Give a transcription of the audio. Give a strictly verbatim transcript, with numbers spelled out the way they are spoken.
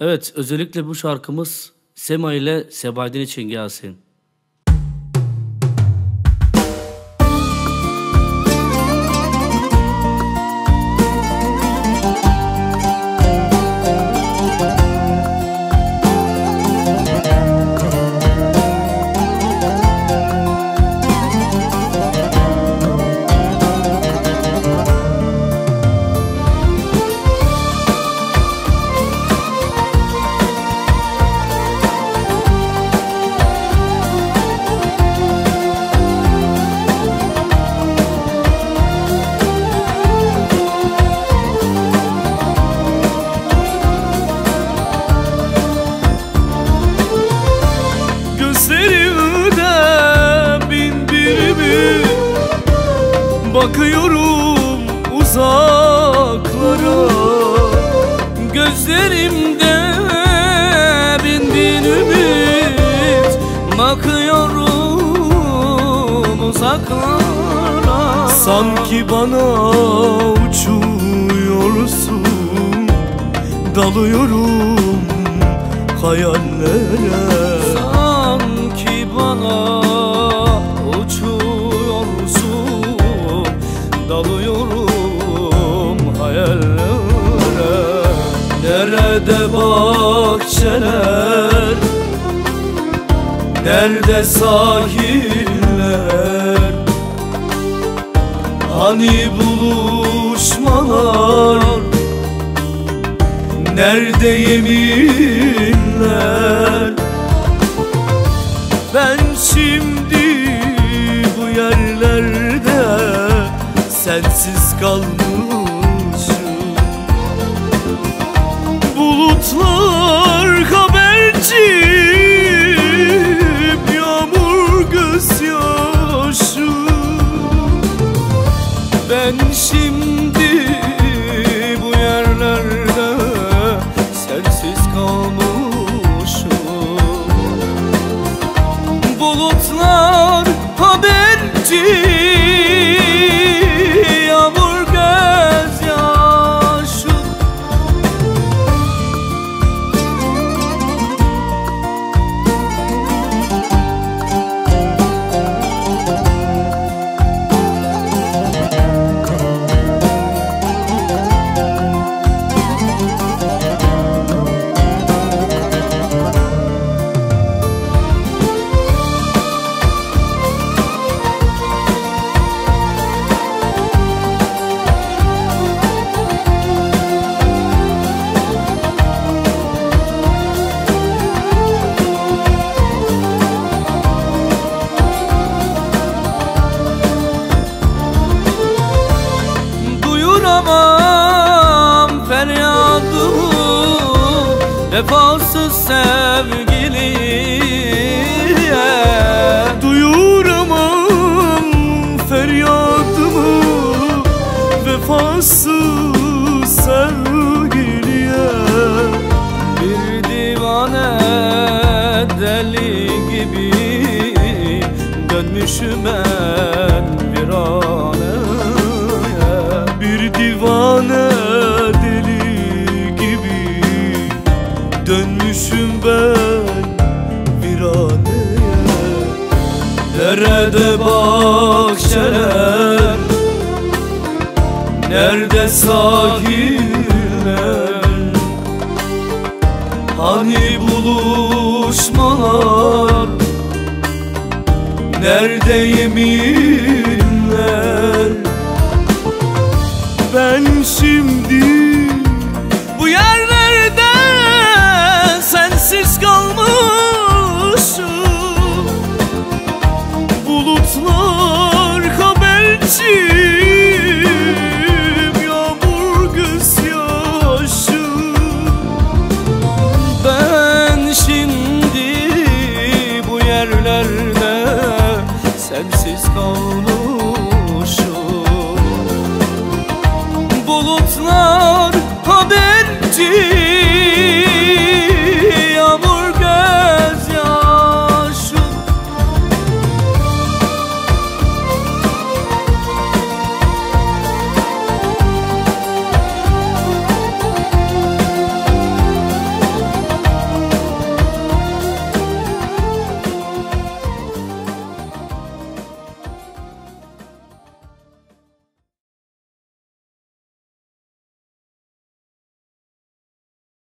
Evet, özellikle bu şarkımız Sema ile Sebahattin için gelsin. Bakıyorum uzaklara, gözlerimde bin bin ümit. Bakıyorum uzaklara, sanki bana uçuyorsun. Dalıyorum hayallere, sanki bana dalıyorum hayallere. Nerede bahçeler, nerede sahiller, hani buluşmalar, nerede yeminler? Ben şimdi bu yerlerde sensiz kalmışım. Bulutlar habercim, yağmur gözyaşım. Ben şimdi bu yerlerde sensiz kalmışım. Bulutlar habercim, vefasız sevgiliye. Duyuramam feryadımı vefasız sevgiliye. Bir divane deli gibi dönmüşüm ben viraneye. Bir divane dönmüşüm ben viraneye. Nerede bahçeler, nerede sahiller, hani buluşmalar, nerede yeminler? Ben